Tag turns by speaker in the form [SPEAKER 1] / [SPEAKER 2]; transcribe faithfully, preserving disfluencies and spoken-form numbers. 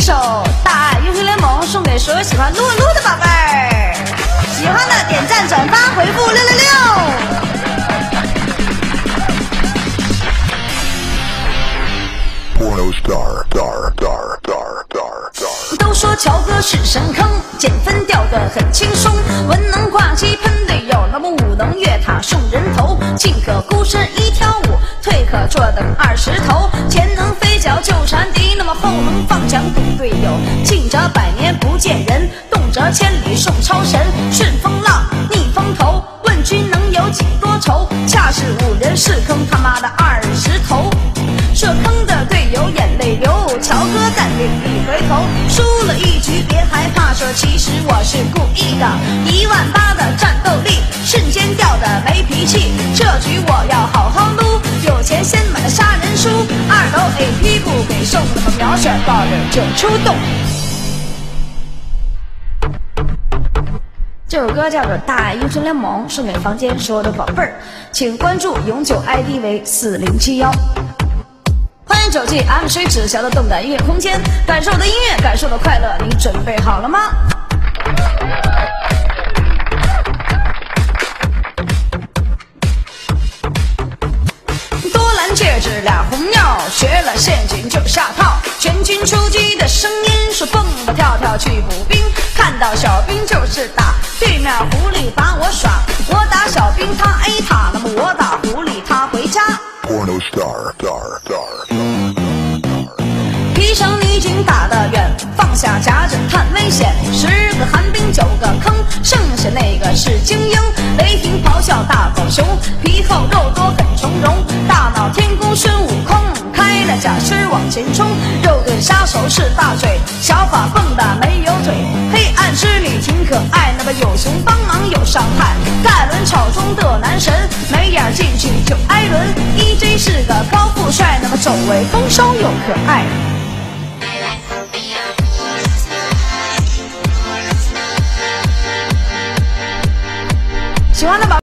[SPEAKER 1] 首《大爱英雄联盟》送给所有喜欢撸啊撸的宝贝儿，喜欢的点赞转发回复六六六。都说乔哥是神坑，减分掉得很轻松，文能挂机喷队友，那么武能越塔送人头，进可孤身一挑五，退可坐等二十头，前能飞脚救禅敌，那么后能放墙堵队友，近则百年不见人，动辄千里送超神，顺风浪逆风头，问君能有几多愁，恰是五人是坑他妈的二十头，射坑的队友眼泪流，乔哥淡定一回头，输了一局别害怕，说其实我是故意的，一万八的战斗力瞬间掉的没脾气，这局我要好好撸，有钱先买了杀人书，二楼 A P 不给送，那么秒选到人就出动。这首歌叫做《大爱英雄联盟》，送给房间所有的宝贝儿，请关注永久 I D 为四零七一。欢迎走进 M C 子乔的动感音乐空间，感受我的音乐，感受我的快乐，你准备好了吗？多蓝戒指俩红药，学了陷阱就下套，全军出击的声音是蹦蹦跳跳去补兵，看到小兵就是打，对面狐狸把我耍，我打小兵他 A 塔，那么我打狐狸他回家。披上女警打得远，放下夹着探危险，十个寒冰九个坑，剩下那个是精英，雷霆咆哮大狗熊，皮厚肉多很从容，大脑天宫孙悟空，开了假身往前冲，肉盾杀手是大嘴，小法蹦的没有嘴，黑暗之里挺可爱，那么有熊帮忙有伤害，盖伦草中的男神，没眼进去就挨轮 ，E J 是个高富帅，那么走位风骚又可爱。喜欢的宝